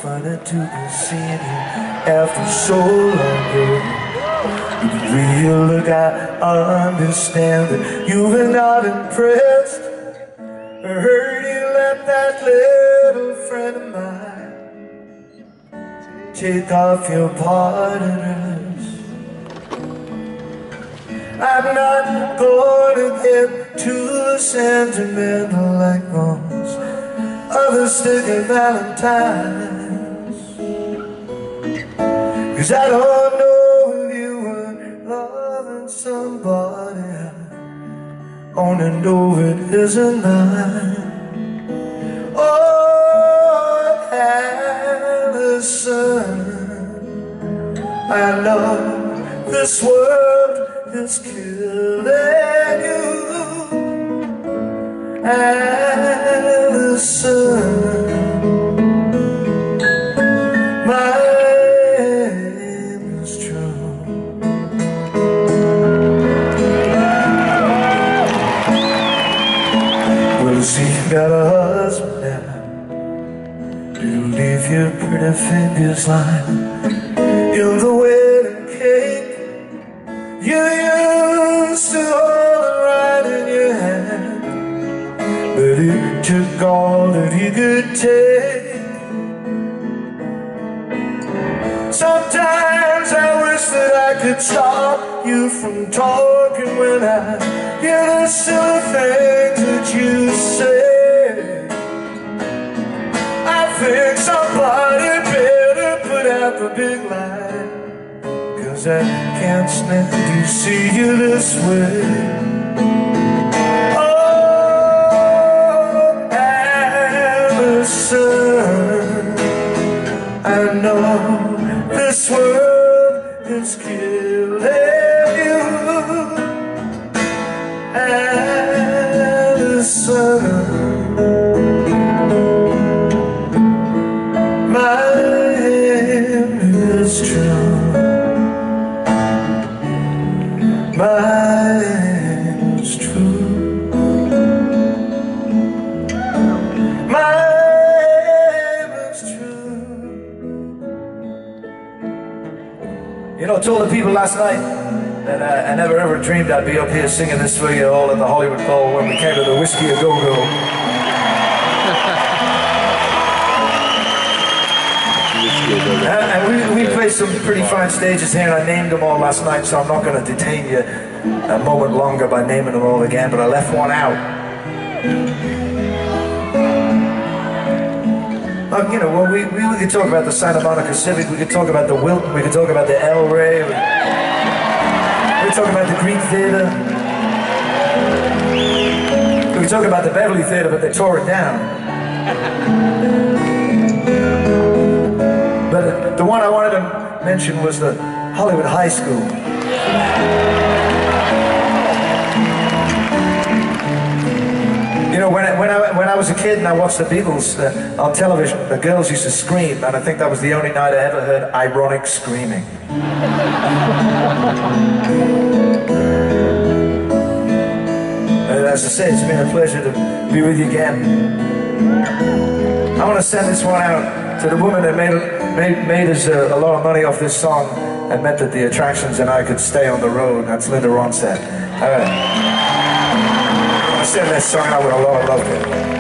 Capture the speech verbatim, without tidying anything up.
funny to be seeing you after so long ago. With a real look, I understand that you were not impressed. I heard you let that little friend of mine take off your party dress. I'm not gonna get too sentimental like those other sticky valentines, 'cause I don't know if you were loving somebody. I only know it isn't mine. Oh, Allison, I know this world is killing you. Allison, my aim is true. Well, see, you got a husband now. You leave your pretty fingers lying in the wedding cake you used to hold right in your hand, but it took all that he could take. Sometimes I wish that I could stop you from talking when I hear the silly things that you say. I think somebody better put out the big light, 'cause I can't stand to see you this way. Oh, Allison, I know this world is killing you. Allison, my aim is true. My aim is true. My aim is true. You know, I told the people last night that uh, I never ever dreamed I'd be up here singing this for you all at the Hollywood Bowl when we came to the Whiskey A Go Go. And, and we, we played some pretty fine stages here, and I named them all last night, so I'm not going to detain you a moment longer by naming them all again, but I left one out. Um, you know, well, we, we, we could talk about the Santa Monica Civic, we could talk about the Wilton, we could talk about the El Rey, we, we could talk about the Greek Theater, we could talk about the Beverly Theater, but they tore it down. But the one I wanted to mention was the Hollywood High School. You know, when I, when I, when I was a kid and I watched the Beatles uh, on television, the girls used to scream, and I think that was the only night I ever heard ironic screaming. And as I say, it's been a pleasure to be with you again. I want to send this one out to the woman that made, made, made us a, a lot of money off this song and meant that the attractions and I could stay on the road. That's Linda Ronstadt. All right. I send that song out with a lot of love to her.